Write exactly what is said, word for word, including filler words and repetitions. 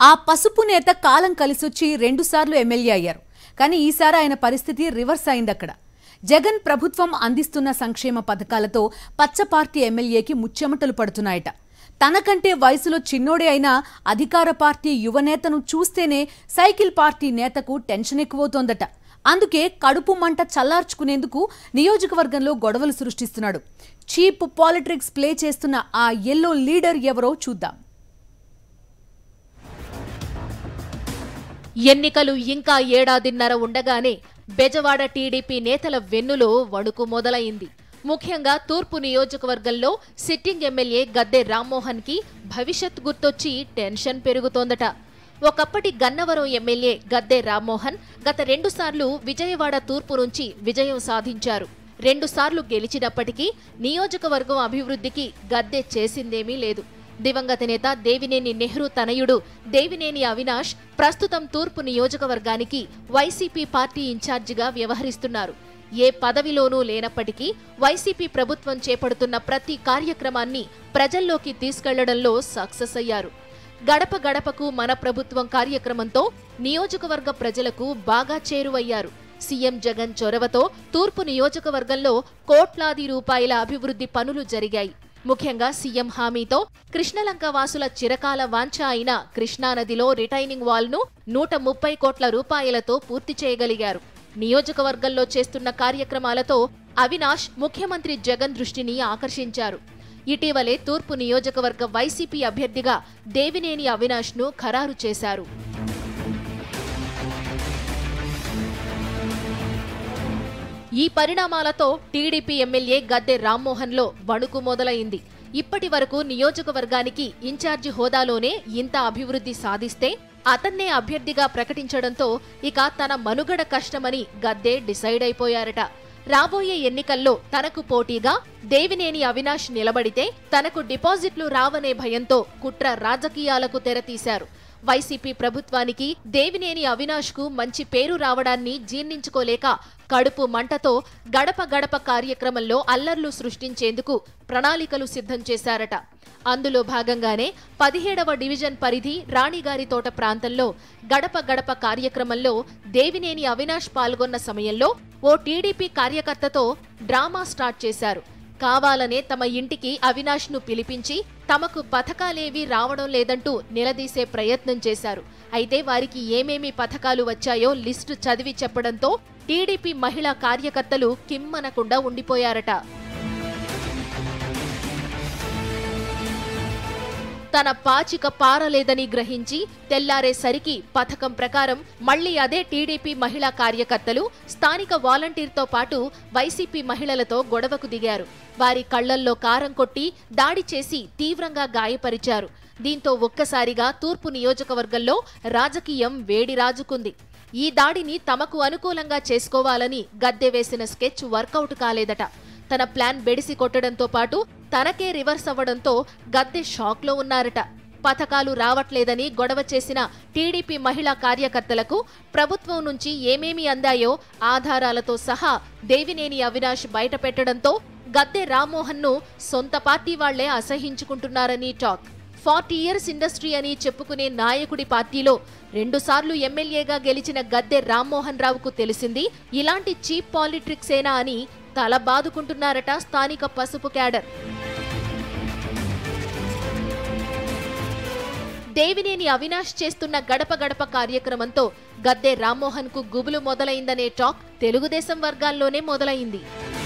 ఆ పసుపు నేత కాలం కలిసొచ్చి రెండుసార్లు ఎమ్మెల్యే అయ్యారు. కానీ ఈసారి ఆయన పరిస్థితి రివర్స్ అయింది. అక్కడ జగన్ ప్రభుత్వం అందిస్తున్న సంక్షేమ పథకాలతో పచ్చ పార్టీ ఎమ్మెల్యేకి ముచ్చెమటలు పడుతున్నాయట. తనకంటే వయసులో చిన్నోడే అయినా అధికార పార్టీ యువనేతను చూస్తేనే సైకిల్ పార్టీ నేతకు టెన్షన్ ఎక్కువవుతోందట. అందుకే కడుపు మంట చల్లార్చుకునేందుకు నియోజకవర్గంలో గొడవలు సృష్టిస్తున్నాడు. చీప్ పాలిటిక్స్ ప్లే చేస్తున్న ఆ ఎల్లో లీడర్ ఎవరో చూద్దాం. ఎన్నికలు ఇంకా ఏడాదిన్నర ఉండగానే బెజవాడ టీడీపీ నేతల వెన్నులో వణుకు మొదలైంది. ముఖ్యంగా తూర్పు నియోజకవర్గంలో సిట్టింగ్ ఎమ్మెల్యే గద్దె రామ్మోహన్ కి భవిష్యత్ గుర్తొచ్చి టెన్షన్ పెరుగుతోందట. ఒకప్పటి గన్నవరం ఎమ్మెల్యే గద్దె రామ్మోహన్ గత రెండుసార్లు విజయవాడ తూర్పు నుంచి విజయం సాధించారు. రెండుసార్లు గెలిచినప్పటికీ నియోజకవర్గం అభివృద్ధికి గద్దె చేసిందేమీ లేదు. దివంగత నేత దేవినేని నెహ్రూ తనయుడు దేవినేని అవినాష్ ప్రస్తుతం తూర్పు నియోజకవర్గానికి వైసీపీ పార్టీ ఇన్ఛార్జిగా వ్యవహరిస్తున్నారు. ఏ పదవిలోనూ లేనప్పటికీ వైసీపీ ప్రభుత్వం చేపడుతున్న ప్రతి కార్యక్రమాన్ని ప్రజల్లోకి తీసుకెళ్లడంలో సక్సెస్ అయ్యారు. గడప గడపకు మన ప్రభుత్వం కార్యక్రమంతో నియోజకవర్గ ప్రజలకు బాగా చేరువయ్యారు. సీఎం జగన్ చొరవతో తూర్పు నియోజకవర్గంలో కోట్లాది రూపాయల అభివృద్ధి పనులు జరిగాయి. ముఖ్యంగా సీఎం హామీతో కృష్ణలంక వాసుల చిరకాల వాంఛ అయిన కృష్ణానదిలో రిటైనింగ్ వాల్ ను నూట ముప్పై కోట్ల రూపాయలతో పూర్తి చేయగలిగారు. నియోజకవర్గంలో చేస్తున్న కార్యక్రమాలతో అవినాష్ ముఖ్యమంత్రి జగన్ దృష్టిని ఆకర్షించారు. ఇటీవలే తూర్పు నియోజకవర్గ వైసీపీ అభ్యర్థిగా దేవినేని అవినాష్ ను ఖరారు చేశారు. ఈ పరిణామాలతో టీడీపీ ఎమ్మెల్యే గద్దె రామ్మోహన్ లో వణుకు మొదలైంది. ఇప్పటి వరకు నియోజకవర్గానికి ఇన్ఛార్జి హోదాలోనే ఇంత అభివృద్ధి సాధిస్తే అతన్నే అభ్యర్థిగా ప్రకటించడంతో ఇక తన మనుగడ కష్టమని గద్దె డిసైడ్ అయిపోయారట. రాబోయే ఎన్నికల్లో తనకు పోటీగా దేవినేని అవినాష్ నిలబడితే తనకు డిపాజిట్లు రావనే భయంతో కుట్ర రాజకీయాలకు తెరతీశారు. వైసీపీ ప్రభుత్వానికి దేవినేని అవినాష్ కు మంచి పేరు రావడాన్ని జీర్ణించుకోలేక కడుపు మంటతో గడప గడప కార్యక్రమంలో అల్లర్లు సృష్టించేందుకు ప్రణాళికలు సిద్ధం చేశారట. అందులో భాగంగానే పదిహేడవ డివిజన్ పరిధి రాణిగారి తోట ప్రాంతంలో గడప గడప కార్యక్రమంలో దేవినేని అవినాష్ పాల్గొన్న సమయంలో ఓ టీడీపీ కార్యకర్తతో డ్రామా స్టార్ట్ చేశారు. కావాలనే తమ ఇంటికి అవినాష్ ను పిలిపించి తమకు పథకాలేవీ రావడం లేదంటూ నిలదీసే ప్రయత్నం చేశారు. అయితే వారికి ఏమేమి పథకాలు వచ్చాయో లిస్టు చదివి చెప్పడంతో టీడీపీ మహిళా కార్యకర్తలు కిమ్మనకుండా ఉండిపోయారట. తన పాచిక పారలేదని గ్రహించి తెల్లారేసరికి పథకం ప్రకారం మళ్లీ అదే టీడీపీ మహిళా కార్యకర్తలు స్థానిక వాలంటీర్తో పాటు వైసీపీ మహిళలతో గొడవకు దిగారు. వారి కళ్లల్లో కారం కొట్టి దాడి చేసి తీవ్రంగా గాయపరిచారు. దీంతో ఒక్కసారిగా తూర్పు నియోజకవర్గంలో రాజకీయం వేడి రాజుకుంది. ఈ దాడిని తమకు అనుకూలంగా చేసుకోవాలని గద్దె వేసిన స్కెచ్ వర్కౌట్ కాలేదట. తన ప్లాన్ బెడిసి కొట్టడంతో పాటు తనకే రివర్స్ అవ్వడంతో గద్దె షాక్ లో ఉన్నారట. పథకాలు రావట్లేదని గొడవ చేసిన టీడీపీ మహిళా కార్యకర్తలకు ప్రభుత్వం నుంచి ఏమేమి అందాయో ఆధారాలతో సహా దేవినేని అవినాష్ బయటపెట్టడంతో గద్దె రామ్మోహన్ ను సొంత పార్టీ వాళ్లే అసహించుకుంటున్నారని టాక్. ఫార్టీ ఇయర్స్ ఇండస్ట్రీ అని చెప్పుకునే నాయకుడి పార్టీలో రెండుసార్లు ఎమ్మెల్యేగా గెలిచిన గద్దె రామ్మోహన్ రావుకు తెలిసింది ఇలాంటి చీప్ పాలిటిక్సేనా అని తల బాదుకుంటున్నారట స్థానిక పసుపు క్యాడర్. దేవినేని అవినాష్ చేస్తున్న గడప గడప కార్యక్రమంతో గద్దె రామ్మోహన్ కు గుబులు మొదలైందనే టాక్ తెలుగుదేశం వర్గాల్లోనే మొదలైంది.